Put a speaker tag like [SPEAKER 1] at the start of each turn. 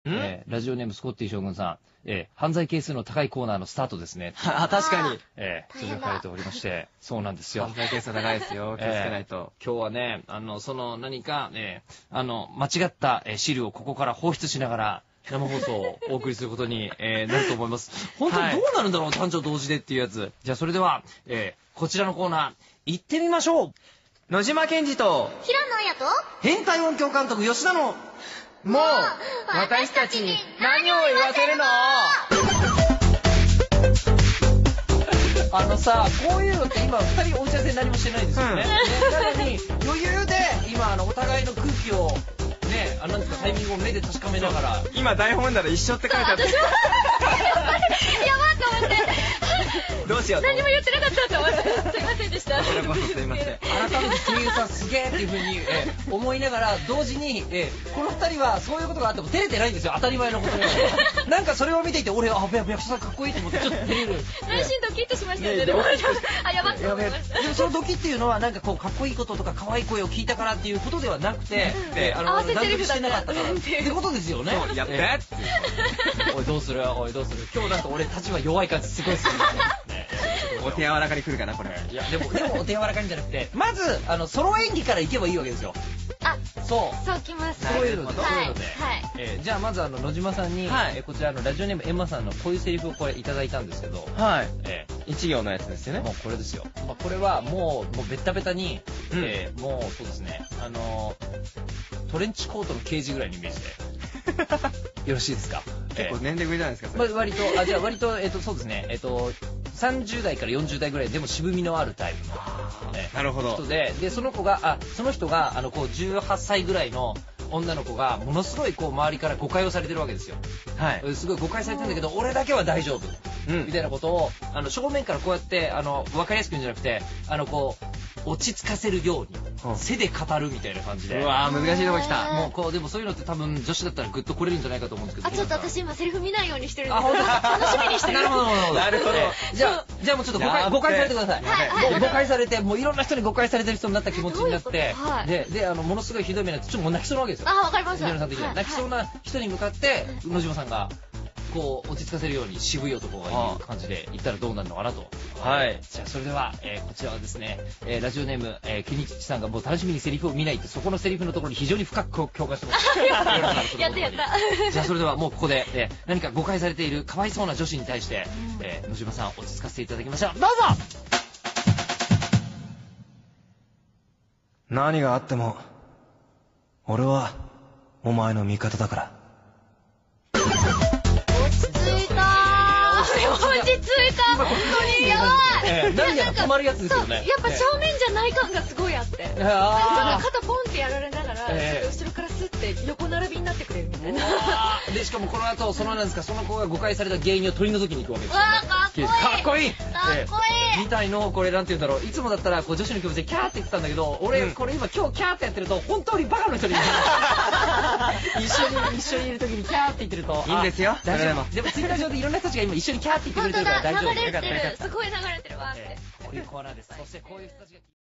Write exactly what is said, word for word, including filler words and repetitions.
[SPEAKER 1] えー、ラジオネームスコッティ将軍さん、えー、犯罪係数の高いコーナーのスタートですね。
[SPEAKER 2] あ、確かに。
[SPEAKER 1] えー、それが書かれておりまして、そうなんですよ。
[SPEAKER 2] 犯罪係数高いですよ。気をつけないと。
[SPEAKER 1] えー、今日はね、あの、その何か、えー、あの、間違った、えー、資料をここから放出しながら、生放送をお送りすることに、えー、なると思います。本当にどうなるんだろう、はい、男女同時でっていうやつ。じゃあそれでは、えー、こちらのコーナー、行ってみましょう。
[SPEAKER 2] 野島健二と、
[SPEAKER 3] 平野綾と、
[SPEAKER 1] 変態音響監督吉田の、
[SPEAKER 2] もう、私たちに何を言わせるの？
[SPEAKER 1] あのさ、こういうのって今二人お打ち合わせ何もしてないですよね。うん、なのに、余裕で今あのお互いの空気を、ね、あのなんですか、タイミングを目で確かめながら。
[SPEAKER 2] 今台本なら一緒って書いてあって。
[SPEAKER 3] 私もやばいと思って。
[SPEAKER 2] どうしよう。
[SPEAKER 3] 何も言ってなかったと思って。すいませんでした。
[SPEAKER 2] こちらこそすいません。
[SPEAKER 1] 改めて声優さんすげえっていう風に、えー、思いながら同時に、えー、この二人はそういうことがあっても照れてないんですよ。当たり前のことで。なんかそれを見ていて俺あ役者さんかっこいいと思ってちょっと照れる。
[SPEAKER 3] 内心ドキッとしましたよね。でもあやばって思いました。
[SPEAKER 1] でもそのドキっていうのはなんかこうかっこいいこととか可愛い声を聞いたからっていうことではなくて、
[SPEAKER 3] あの合わせセリフだ
[SPEAKER 1] なかったからってことですよね。
[SPEAKER 2] やって
[SPEAKER 1] おいどうするおいどうする今日なんか俺立場弱い感じすごいする。
[SPEAKER 2] お手柔らかに来るかなこれ。
[SPEAKER 1] いやでもでもお手柔らかにじゃなくてまずあのソロ演技からいけばいいわけですよ。
[SPEAKER 3] あ、
[SPEAKER 1] そう
[SPEAKER 3] そうきます。
[SPEAKER 1] そういうので、そういうので、
[SPEAKER 3] はい。
[SPEAKER 1] えー、じゃあまずあの野島さんに、はい、えー、こちらのラジオネームエンマさんのこういうセリフをこれいただいたんですけど、
[SPEAKER 2] はい。
[SPEAKER 1] え
[SPEAKER 2] ー、一行のやつですよね。
[SPEAKER 1] もうこれですよ。まあ、これはもうもうベッタベタに、うん、えー、もうそうですね。あのー、トレンチコートの刑事ぐらいのイメージでよろしいですか。
[SPEAKER 2] 結構年齢上じゃないですか。
[SPEAKER 1] まあ、割とあじゃあ割とえっ、ー、とそうですねえっ、ー、と。さんじゅう代からよんじゅう代ぐらいでも渋みのあるタイプの、
[SPEAKER 2] ね、なるほど
[SPEAKER 1] 人で、でその子があその人があのこうじゅうはっさいぐらいの女の子がものすごいこう周りから誤解をされてるわけですよ。
[SPEAKER 2] はい。
[SPEAKER 1] すごい誤解されてるんだけど俺だけは大丈夫、うん、みたいなことをあの正面からこうやってあの分かりやすく言うんじゃなくてあのこう落ち着かせるように、うん、背で語るみたいな感じで。
[SPEAKER 2] うわー難しいとこ来た。
[SPEAKER 1] もうこうでもそういうのって多分女子だったらグッと来れるんじゃないかと思うんですけど。
[SPEAKER 3] あちょっと私今セリフ見ないようにしてるんです
[SPEAKER 1] けど。
[SPEAKER 3] 楽しみにしてる。
[SPEAKER 1] なるほど
[SPEAKER 2] なるほど。
[SPEAKER 1] じゃあじゃあもうちょっと誤解誤解されてください。はい、誤解されてもういろんな人に誤解されてる人になった気持ちになって、はい、でであのものすごいひどい目になってちょっともう泣きそうなわけですよ。
[SPEAKER 3] あわかりました。
[SPEAKER 1] さん的には泣きそうな人に向かって野島さんが。こう落ち着かせるように渋い男がいい感じで言ったらどうなるのかなと。
[SPEAKER 2] はい。
[SPEAKER 1] じゃあそれでは、えー、こちらはですね、えー、ラジオネーム、えー、ケニチさんがもう楽しみにセリフを見ないってそこのセリフのところに非常に深く共感してます。
[SPEAKER 3] やったやった。
[SPEAKER 1] じゃあそれではもうここで、えー、何か誤解されているかわいそうな女子に対して、えー、野島さん落ち着かせていただきましょう。どうぞ。
[SPEAKER 4] 何があっても俺はお前の味方だから。
[SPEAKER 3] 落ち着いた本当にやばい、
[SPEAKER 1] えー、何やら止まるやつですよね。
[SPEAKER 3] やっぱ正面じゃない感がすごいあって、えー、なんか肩ポンってやられながら、えー、後ろからスッて横並びになってくれるみたいな。
[SPEAKER 1] でしかもこの後そのなんですかその子が誤解された原因を取り除きに行くわけですよ、ね。
[SPEAKER 3] わーかっこいい
[SPEAKER 1] かっこいいか
[SPEAKER 3] っこいい、
[SPEAKER 1] えー、みたいのこれなんて言うんだろういつもだったらこう女子の気持ちでキャーって言ってたんだけど俺、うん、これ今今日キャーってやってると本当にバカの人に一緒に一緒にいる時にキャーって言ってると
[SPEAKER 2] いいんですよ。
[SPEAKER 1] 大丈夫。でもツイッター上でいろんな人たちが今一緒にキャーって言ってくれてるから大丈夫。
[SPEAKER 3] 流れてるすごい流れてるわって。
[SPEAKER 1] こういうコーナーです。そしてこういう人たちが